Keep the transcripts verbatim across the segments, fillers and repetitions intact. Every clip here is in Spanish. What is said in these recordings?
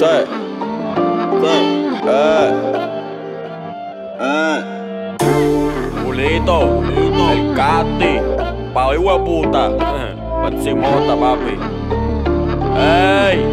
Sí. Sí. Eh. Eh. Julito, el Cati, pa' hoy hueputa, Persimota, papi. Ey,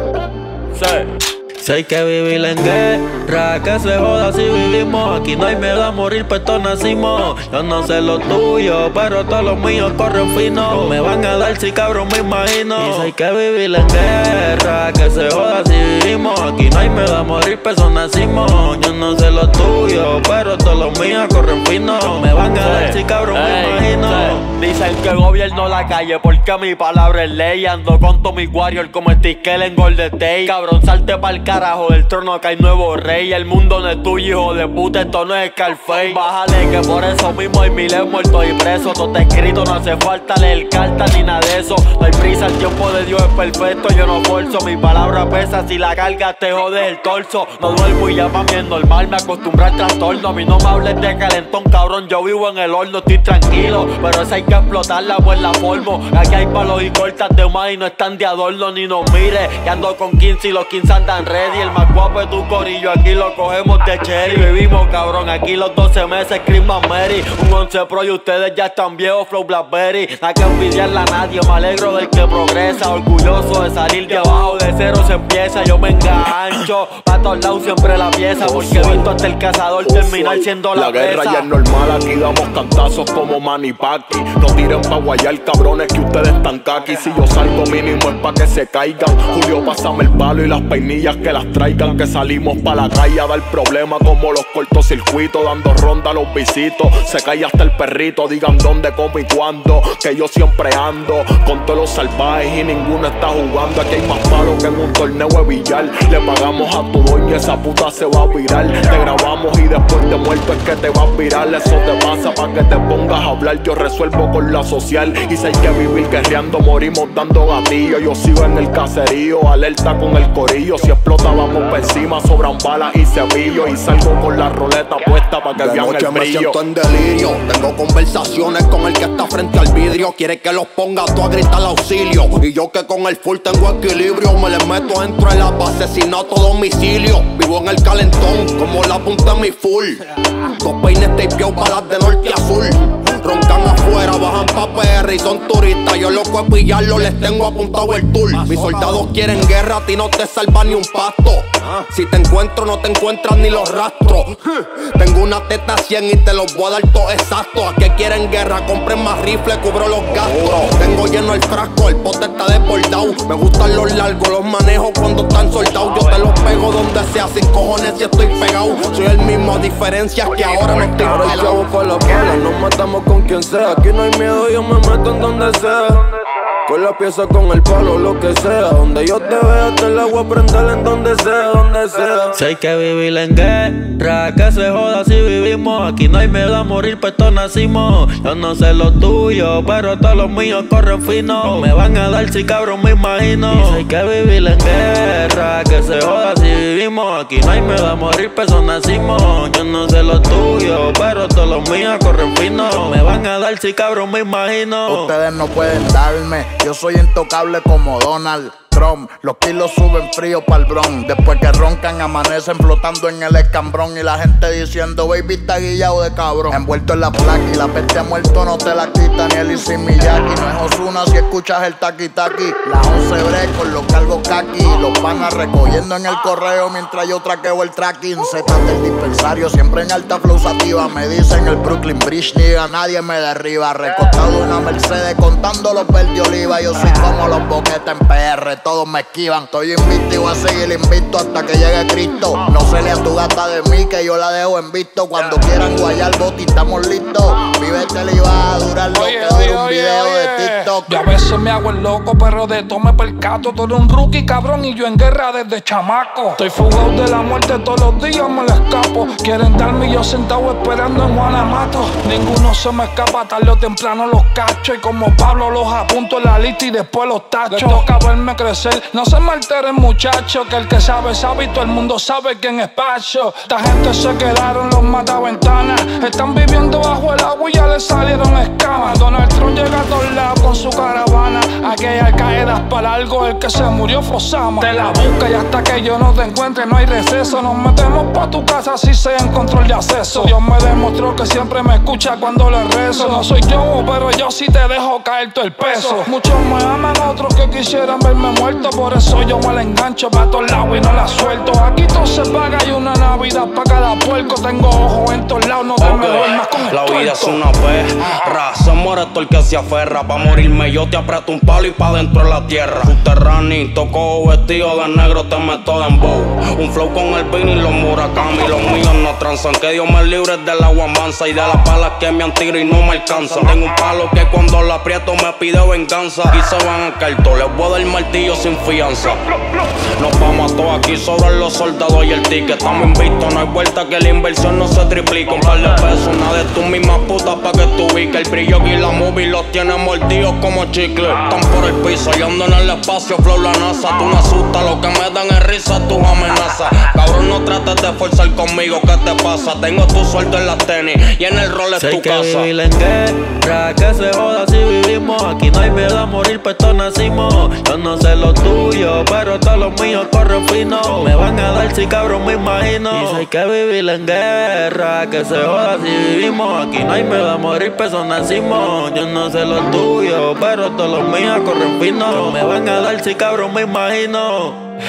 sí. Si hay que vivir en guerra, que se joda si vivimos. Aquí no hay miedo a morir, pues todos nacimos. Yo no sé lo tuyo, pero todos los míos corren fino. Me van a dar si cabrón me imagino. Y si hay que vivir en guerra, que se joda si vivimos. Aquí no hay miedo a morir, pues todos nacimos. Yo no sé lo tuyo, pero todos los míos corren fino. Me van a dar si cabrón me imagino. Dicen que gobierno la calle porque mi palabra es ley. Ando con todos mis warriors como Stickle en Golden State. Cabrón, salte pa'l carajo del trono que hay nuevo rey. El mundo no es tuyo, hijo de puta, esto no es Scarface. Bájale que por eso mismo hay miles muertos y presos. Todo está escrito, no hace falta leer cartas ni nada de eso. No hay prisa, el tiempo de Dios es perfecto, yo no forzo. Mi palabra pesa, si la carga te jode el torso. No duermo y ya pa' mí es normal, me acostumbré al trastorno. A mí no me hables de calentón, cabrón, yo vivo en el horno, estoy tranquilo. Pero esa hay que explotarla, pues la formo. Aquí hay palos y cortas de más y no están de adorno. Ni nos mire, que ando con quince y los quince andan ready. El más guapo es tu corillo, aquí lo cogemos de cherry. Vivimos cabrón, aquí los doce meses, Christmas Mary. Un once Pro y ustedes ya están viejos, Flow Blackberry. No hay que envidiarla a nadie, me alegro del que progresa. Orgulloso de salir de abajo, de cero se empieza. Yo me engancho, pa' todos lados siempre la pieza. Porque he visto hasta el cazador terminar siendo la presa. La guerra ya es normal, aquí damos cantazos como Manny Pacquiao. No tiren pa' guayar, cabrones, que ustedes están kaki. Si yo salgo mínimo es pa' que se caigan. Julio, pásame el palo y las peinillas que las traigan. Que salimos pa' la calle a dar problemas como los cortocircuitos. Dando ronda a los visitos, se cae hasta el perrito. Digan dónde, cómo y cuándo, que yo siempre ando con todos los salvajes y ninguno está jugando. Aquí hay más palos que en un torneo de billar. Le pagamos a tu doña, esa puta se va a virar. Te grabamos y después de muerto es que te va a virar. Eso te pasa pa' que te pongas a hablar. Yo resuelvo con la social. Y si hay que vivir guerreando, morimos dando gatillo. Yo sigo en el caserío, alerta con el corillo. Si explota vamos pa' encima, sobran balas y cepillos. Y salgo con la roleta puesta pa' que vean el brillo. Me siento en delirio, tengo conversaciones con el que está frente al vidrio. Quiere que los ponga tú a gritar auxilio. Y yo que con el full tengo equilibrio. Me les meto dentro de la base, asesinato a domicilio. Vivo en el calentón, como la punta de mi full. Dos peines tapeados, balas de norte a sur. Roncan afuera, bajan pa' P R y son turistas. Yo loco de pillarlo, les tengo apuntado el tour. Mis soldados quieren guerra, a ti no te salva ni un pasto. Si te encuentro, no te encuentras ni los rastros. Tengo una teta cien y te los voy a dar todo exacto. A que quieren guerra, compren más rifles, cubro los gastos. Tengo lleno el frasco, el pote está desbordado. Me gustan los largos, los manejo cuando están soldados. Yo te los pego donde sea, sin cojones si estoy pegado. Soy el mismo, a diferencia que ahora no estoy Ahora pelado. chavo pa' la pala, nos matamos con quien sea. Aquí no hay miedo, yo me meto en donde sea. Con la pieza, con el palo, lo que sea. Donde yo te vea, te la voy a prender en donde sea, donde sea. Si hay que vivir en guerra, que se joda si vivimos. Aquí no hay miedo a morir, pues todos nacimos. Yo no sé lo tuyo, pero todos los míos corren fino. Me van a dar si cabrón me imagino. Y si hay que vivir en guerra, que se joda si vivimos. Aquí no hay miedo a morir, pues todos nacimos. Yo no sé lo tuyo, pero todos los míos corren fino. Me van a dar si cabrón me imagino. Ustedes no pueden darme, yo soy intocable como Donald Trump. Los kilos suben frío pa'l bron. Después que roncan, amanecen flotando en el escambrón. Y la gente diciendo, baby, está guillado de cabrón. Envuelto en la placa y la peste ha muerto, no te la quita ni el Isi Miyaki. No es Ozuna si escuchas el taqui taqui. La once bre con los cargos kaki. Los panas recogiendo en el correo mientras yo traqueo el tracking. Zetas del dispensario, siempre en alta flow sativa. Me dicen el Brooklyn Bridge, nigga, nadie me derriba. Recostado en una Mercedes contando los verdes oliva. Yo soy como los boquetes en P R, todos me esquivan. Estoy invicto y voy a seguir invicto hasta que llegue Cristo. No se le a tu gata de mí que yo la dejo en visto. Cuando quieran guayar boti estamos listos. Vívete le iba a durar lo que dura un video de TikTok. Yo a veces me hago el loco, pero de todo me percato. Tú eres un rookie, cabrón, y yo en guerra desde chamaco. Estoy fugado de la muerte todos los días, me la escapo. Quieren darme y yo sentado esperando en Guanamato. Ninguno se me escapa, tarde o temprano los cacho. Y como Pablo los apunto en la lista y después los tacho. Les toca verme crecer, no se me alteren muchachos. Que el que sabe, sabe y todo el mundo sabe quién es Pacho. Esta gente se quedaron los mataventanas. Están viviendo bajo el agua y ya les salieron escamas. Donald Trump llega a todos lados con su su caravana. Aquí hay Al-Qaeda para algo, el que se murió fue Osama. Te la busca y hasta que yo no te encuentre no hay receso. Nos metemos pa' tu casa si sea en control de acceso. Dios me demostró que siempre me escucha cuando le rezo. No soy yo, pero yo sí te dejo caer todo el peso. Muchos me aman, otros que quisieran verme muerto. Por eso yo me la engancho pa' todos lados y no la suelto. Aquí todo se paga y una Navidad pa' cada puerco. Tengo ojos en todos lados, no te okay. me duermas con el La vida tuerto. es una perra, se muere todo el que se aferra. Pa' morirme yo te aprieto un palo y pa' dentro de la tierra. Subterráneo, toco vestido de negro, te meto de embow. Un flow con el vino y los Murakami. Los míos no transan, que Dios me libre de la guambanza y de las balas que me han tirado y no me alcanzan. Tengo un palo que cuando lo aprieto me pide venganza. Y se van a caer todos, les voy a dar el martillo sin fianza. Nos vamos a todos aquí, sobran los soldados y el ticket. Estamos invictos, no hay vuelta que la inversión no se triplica. Un par de pesos, una de tus mismas putas pa' que tú ubiques. El brillo y la movie los tiene mordidos como chicle. Están por el piso, y ando en el espacio, flow la NASA. Tú no asustas, lo que me dan es risa, tus amenazas. Cabrón, no trates de forzar conmigo, ¿qué te pasa? Tengo tu sueldo en las tenis y en el rol es si tu hay que casa. Vivir en guerra, que se joda si vivimos. Aquí no hay miedo a morir, pues todos nacimos. Yo no sé lo tuyo, pero todos los míos corren fino. Me van a dar si cabrón me imagino. Y si hay que vivir en guerra, que se joda si vivimos. Aquí no hay miedo a morir, pues todos nacimos. Yo no sé lo tuyo, pero todos los míos corren fino. Me van a dar si cabrón me imagino.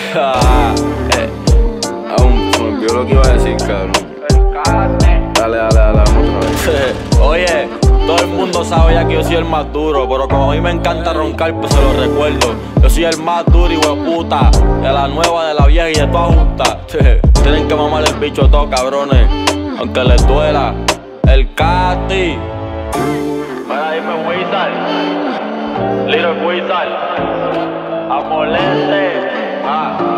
eh, aún se me olvidó lo que iba a decir, cabrón. Dale, dale, dale, otra vez. Oye, todo el mundo sabe ya que yo soy el más duro, pero como a mí me encanta roncar, pues se lo recuerdo. Yo soy el más duro y hueputa, de la nueva, de la vieja y de todas juntas. Tienen que mamar el bicho todo, cabrones, aunque les duela. El Cati. Mira, dime Wizard, Little Wizard, Amolente. Ah.